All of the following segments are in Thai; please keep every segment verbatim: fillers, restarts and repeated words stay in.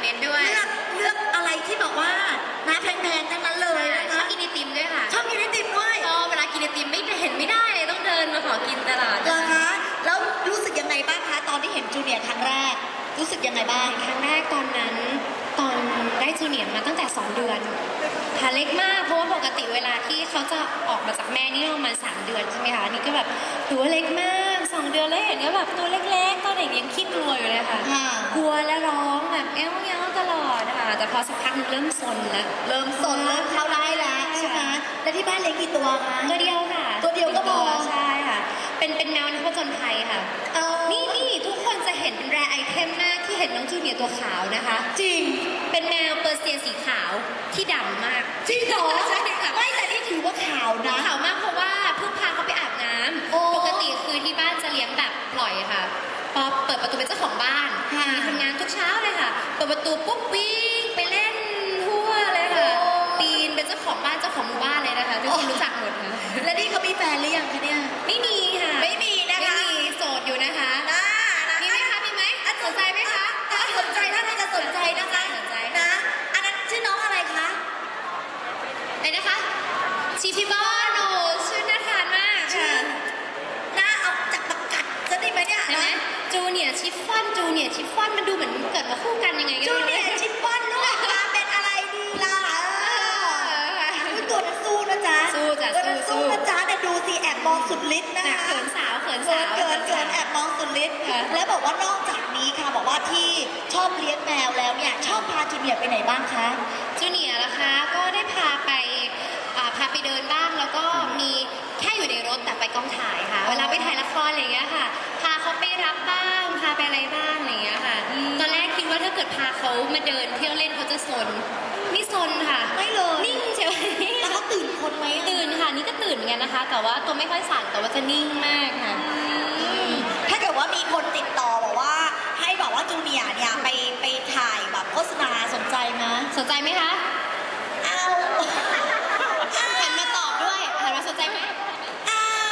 น้นด้วยเลือกเลือกอะไรที่แบบว่าน้าแพงๆทั้งนั้นเลยนะชอคะบกินไอติมด้วยค่ะชอบกินไอติมด้วยชอบเวลากินไอติมไม่เห็นไม่ได้เลยต้องเดินมาขอกินตลอดเหรอคะแล้วรู้สึกยังไงบ้างคะตอนที่เห็นจูเนียร์ครั้งแรก รู้สึกยังไงบ้างครั้งแรกตอนนั้นตอนได้จูเนียร์มาตั้งแต่สองเดือนค่ะเล็กมากเพราะว่าปกติเวลาที่เขาจะออกมาจากแม่นี่ประมาณสามเดือนใช่ไหมคะนี่ก็แบบถือว่าเล็กมากสองเดือนแล้วเห็นก็แบบตัวเล็กๆตอนเด็กยังขี้กลัวอยู่เลยค่ะค่ะกลัวและร้องแบบเอ้ยเอ้ยตลอดค่ะแต่พอสักพักนึงเริ่มซนแล้วเริ่มสนเริ่มเข้าได้แล้วใช่ไหมแล้วที่บ้านเลี้ยงกี่ตัวคะตัวเดียวค่ะตัวเดียวก็พอใช่ค่ะเป็นเป็นแมวนักผจญภัยค่ะเออนี่นี่ทุกคนจะเห็นเป็นแรไอเทมมากที่เห็นน้องจูเนียร์ตัวขาวนะคะจริงเป็นแมวเปอร์เซียสีขาวที่ดำมากจริงเหรอใช่ค่ะไม่แต่นี่ถือว่าขาวนะขาวมากเพราะว่าเพิ่งพาเขาไปอาบน้โอ้ำปกติคือที่บ้านจะเลี้ยงแบบปล่อยค่ะพอเปิดประตูเป็นเจ้าของบ้านค่ะมีทำงานทุกเช้าเลยค่ะเปิดประตูปุ๊บวิ่งไปเล่นทั่วเลยค่ะโอ้ปีนเป็นเจ้าของบ้านเจ้าของหมู่บ้านเลยนะคะทุกคนรู้จักหมดค่ะแล้วนี่เขามีแฟนหรือยังคะเนี่ยไม่มีค่ะไม่มีนะคะไม่มีโสดอยู่นะคะนะนะมีไหมคะมีไหมสนใจไหมคะถ้าสนใจถ้าน่าจะสนใจนะคะสนใจนะ อันนั้นชื่อน้องอะไรคะไหนนะคะชีพิบอนโอ้ชื่อน่าทานมากชื่อค่ะน่าเอาจากประกัดจะได้ไหมเนี่ยเห็นไหมจูเนียร์ชิฟฟ่อนจูเนียร์ชิฟฟ่อนมันดูเหมือนเกิดมาคู่กันยังไงกันจูไม่รู้เนียร์ชิปปอนลูกมาเป็นอะไรดีล่ะเอออุ๊ยตัวนั้นสู้นะจ๊ะสู้จ้ะตัวนั้นสู้สู้นะจ๊ะแต่ดูสิแอบมองสุดฤทธิ์นะหนักคะเขินสาวเขินเกิสาน วเกินเกินแอบมองสุดฤทธิ์ค่ะแล้วบอกว่านอกจากนี้ค่ะบอกว่าที่ชอบเลี้ยงแมวแล้วเนี่ยชอบพาจูเนียร์ไปไหนบ้างคะจูเนียร์นะคะก็ได้พาไปอ่าพาไปเดินบ้างแล้วก็มีแค่อยู่ในรถแต่ไปกองถ่ายค่ะ เวลาไปถ่ายละครอะไรอย่างเงี้ยค่ะ พาเขาไปรับบ้างพาไปอะไรบ้างอะไรอย่างเงี้ยค่ะ ตอนแรกคิดว่าถ้าเกิดพาเขามาเดินเที่ยวเล่นเขาจะซนไม่ซนค่ะไม่เลยนิ่งเฉยแล้วเขาตื่นคนไหมอะตื่นค่ะนี่ก็ตื่นเหมือนกันนะคะ แต่ว่าตัวไม่ค่อยสั่นแต่ว่าจะนิ่งมากค่ะถ้าเกิดว่ามีคนติดต่อบอกว่าให้บอกว่าจูเนียร์เนี่ยไปไปถ่ายแบบโฆษณาสนใจไหมสนใจไหมคะเอาหันมาตอบด้วยหันมาสนใจไหมเอา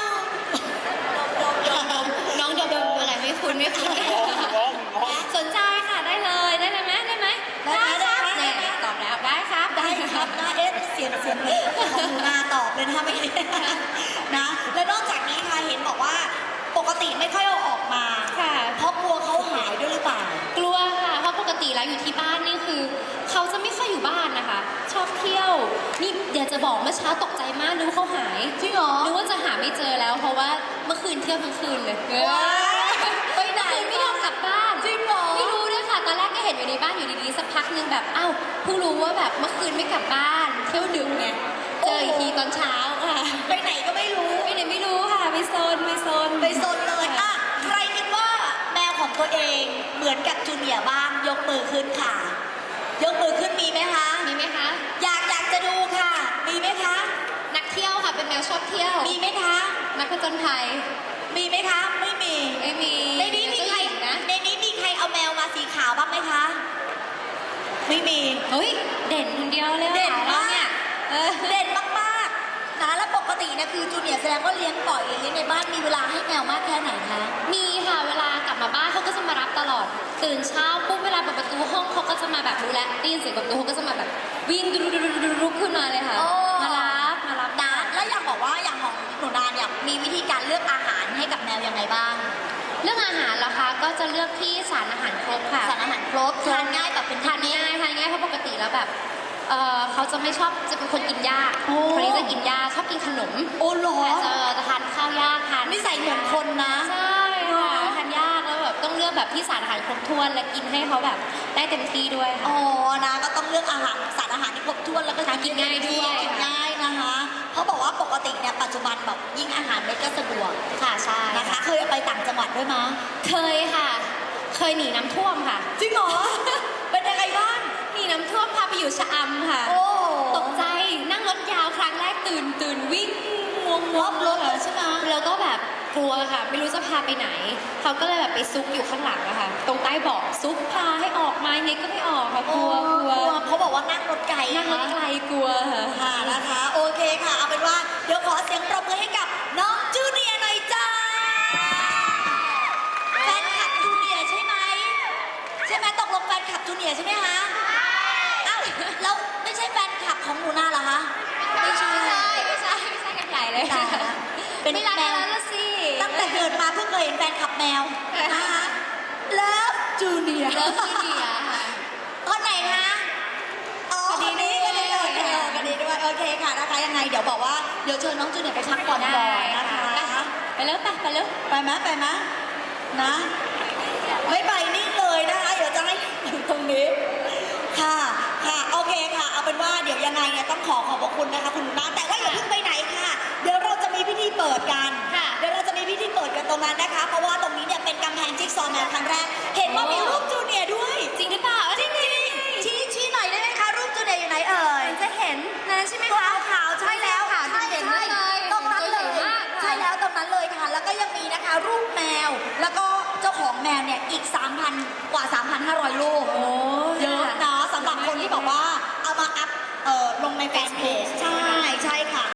น้องเดมอะไรไม่คุ้นไม่คุ้นสนใจค่ะได้เลยได้เลยไหมได้ไหมได้ไหมได้ไหมเนี่ยตอบแล้วได้ครับได้ครับนะเอ๊ะเสียงเสียงของหนูนาตอบเลยนะคะไม่ได้นะ แล้วนอกจากนี้ค่ะเห็นบอกว่าปกติไม่ค่อยเอาออกมาค่ะเพราะกลัวเขาหายด้วยหรือเปล่ากลัวค่ะเพราะปกติแล้วอยู่ที่บ้านนี่คือเขาจะไม่ค่อยอยู่บ้านนะคะ ชอบเที่ยวนี่เดี๋ยวจะบอกเมื่อเช้าตกใจมากนึกว่าเขาหายจริงเหรอนึกว่าจะหาไม่เจอแล้ว เพราะว่าเมื่อคืนเที่ยวทั้งคืนเลยว้ายไปไหนเมื่อคืนไม่ยอมกลับบ้านจริงเหรอไม่รู้ด้วยค่ะ ตอนแรกก็เห็นอยู่ในบ้านอยู่ดีๆ สักพักนึงแบบ เอ้า เพิ่งรู้ว่าแบบเมื่อคืนไม่กลับบ้าน เที่ยวดึกไง เจออีกทีตอนเช้าค่ะไปไหนก็ไม่รู้ไปไหนไม่รู้ค่ะ ไปโซนไปโซนไปโซนเลยอ่ะใครคิดว่าแมวของตัวเองเหมือนกับจูเนียร์บ้างยกมือขึ้นค่ะ ยกมือขึ้นมีไหมคะมีไหมคะอยากอยากจะดูค่ะ มีไหมคะนักเที่ยวค่ะ เป็นแมวชอบเที่ยวมีไหมคะนักผจญภัยมีไหมคะ ไม่มีไม่มีในนี้มีใครเจ้าหญิงนะในนี้มีใครเอาแมวมาสีขาวบ้างไหมคะ ไม่มีเฮ้ย เด่นคนเดียวเลยเด่นค่ะมากเนี่ยเออเด่นมากๆนะแล้วปกตินะคือจูเนียร์แสดงว่าเลี้ยงปล่อยเลี้ยงในบ้านมีเวลาให้แมวมากแค่ไหนคะมีค่ะ เวลากลับมาบ้านเขาก็จะมารับตลอด ตื่นเช้าปุ๊บเวลาเปิดประตูห้องเขาก็จะมาแบบรู้แล้วได้ยินเสียงประตูเขาก็จะมาแบบวิ่งดุรุรุรุรุขึ้นมาเลยค่ะโอ้มารับมารับนะแล้วอยากบอกว่าอย่างของหนูนาเนี่ยมีวิธีการเลือกอาหารให้กับแมวยังไงบ้างเรื่องอาหารเหรอคะก็จะเลือกที่สารอาหารครบค่ะสารอาหารครบทานง่ายแบบเป็นทานง่ายทานง่ายเพราะปกติแล้วแบบเออเขาจะไม่ชอบจะเป็นคนกินยากโอ้คนนี้จะกินยากชอบกินขนมโอ้เหรอแต่จะจะทานข้าวยากทานนิสัยเหมือนคนนะใช่ค่ะทานยากแล้วแบบต้องเลือกแบบที่สารอาหารครบถ้วนและกินให้เขาแบบได้เต็มที่ด้วยค่ะอ๋อนะก็ต้องเลือกอาหารสารอาหารที่ครบถ้วนแล้วก็หากินง่ายด้วยกินง่ายนะคะเขาบอกว่าปกติเนี่ยปัจจุบันแบบยิ่งอาหารเม็ดก็สะดวกค่ะใช่นะคะ เคยเอาไปต่างจังหวัดด้วยมั้ยเคยค่ะ เคยหนีน้ำท่วมค่ะจริงเหรอ เป็นยังไงบ้างหนีน้ำท่วมพาไปอยู่ชะอำค่ะโอ้ตกใจนั่งรถยาวครั้งแรกตื่นตื่นวิ่งงวงรอบรถเลยใช่ไหมแล้วก็แบบกลัวค่ะ ไม่รู้จะพาไปไหน เขาก็เลยแบบไปซุกอยู่ข้างหลังอะค่ะ ตรงใต้เบาะซุกพาให้ออกมายังไงก็ไม่ออกค่ะกลัวกลัวเขาบอกว่านั่งรถไกลนั่งรถไกลกลัวค่ะค่ะนะคะ โอเคค่ะ เอาเป็นว่าเดี๋ยวขอเสียงปรบมือให้กับน้องจูเนียร์หน่อยจ้า แฟนคลับจูเนียร์ใช่ไหม ใช่ไหมตกลงแฟนคลับจูเนียร์ใช่ไหมคะเป็นไม่รักแมกันวแล้วละสิตั้งแต่เกิดมาเพิ่งเคยเห็นแฟนคลับแมวนะคะเลิฟจูเนียเลิฟจูเนียร์ค่ะคนไหนคะอ๋อคนนี้คนนี้เลยเออคนนี้ด้วยโอเคค่ะนะคะยังไงเดี๋ยวบอกว่าเดี๋ยวเชิญน้องจูเนียร์ไปพักผ่อนก่อนนะคะไปเร็วไปไปเร็วไปไหมไปไหมนะไม่ไปนี่เลยนะคะเดี๋ยวจะให้อยู่ตรงนี้ค่ะค่ะโอเคค่ะเอาเป็นว่าเดี๋ยวยังไงเนี่ยต้องขอขอบพระคุณนะคะคุณหนูนาแต่ว่าอย่าเพิ่งไปไหนค่ะ เดี๋ยวเราจะมีพิธีเปิดกันค่ะเดี๋ยวเราจะมีพิธีเปิดกันตรงนั้นนะคะ เพราะว่าตรงนี้เนี่ยเป็นกำแพงจิ๊กซอว์แมนครั้งแรก เห็นว่ามีรูปจูเนียร์ด้วยจริงหรือเปล่าจริงจริงชี้ชี้หน่อยได้ไหมคะรูปจูเนียร์อยู่ไหนเอ่ยจะเห็นนั้นใช่ไหมตัวคะขาวๆใช่แล้วค่ะใช่เด่นๆใช่เลยตรงนั้นเลตัวย ใหญ่มากค่ะใช่แล้วตรงนั้นเลยค่ะ แล้วก็ยังมีนะคะรูปแมว แล้วก็เจ้าของแมวเนี่ยอีก สามพัน กว่า สามพันห้าร้อย รูปโอ้เยอะเนาะสำหรับคนที่บอกว่าเอามาอัพเอ่อลงในแฟนเพจใช่ใช่ค่ะ